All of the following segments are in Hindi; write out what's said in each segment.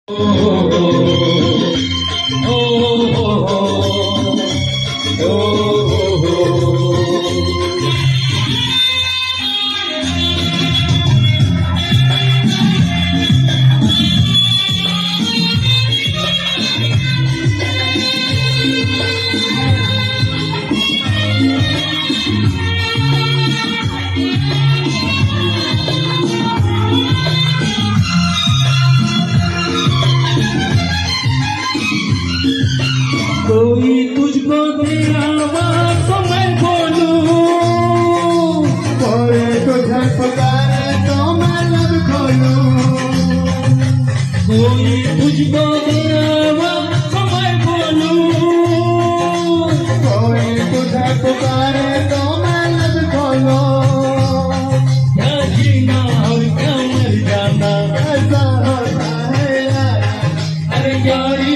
कोई तुझको तेरा तो मैं बोलूं, कोई तुझे पुकारे तो मैं लब खोलूं, कोई तुझको तेरा तो मैं बोलूं, कोई तुझे पुकारे तो मैं लब खोलूं। क्या जीना और क्या मर जाना ऐसा होता है यार, अरे यारी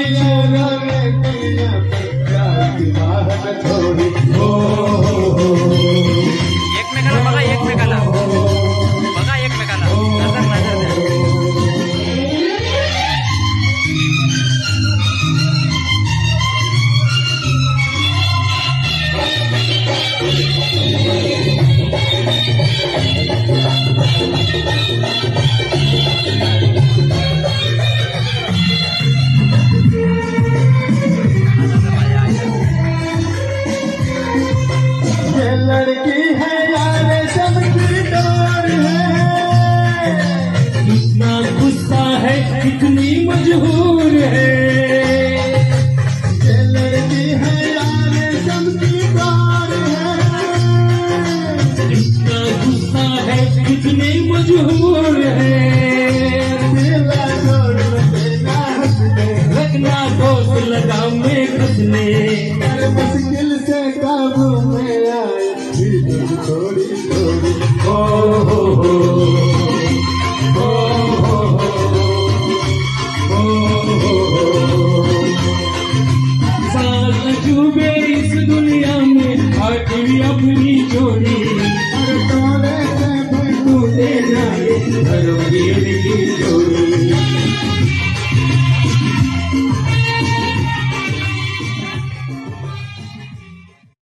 एकमेकाला बघा, एकमेकाला बघा, एकमेकाला नजर नजर द्या. लड़की है यार सबकी डोर है, कितना गुस्सा है कितनी मजबूर है, ये लड़की है यार सबकी डोर है, कितना गुस्सा है कितनी मजबूर है, मेरा जोर मेरा हंसने रखना दोस्त लगाम में कसने, मुश्किल से काबू में आए थोड़ी थोड़ी साल अजूबे इस दुनिया में आखिरी अपनी जोड़ी, हर टोले से टूटे जाए धर्मवीर की जोड़ी।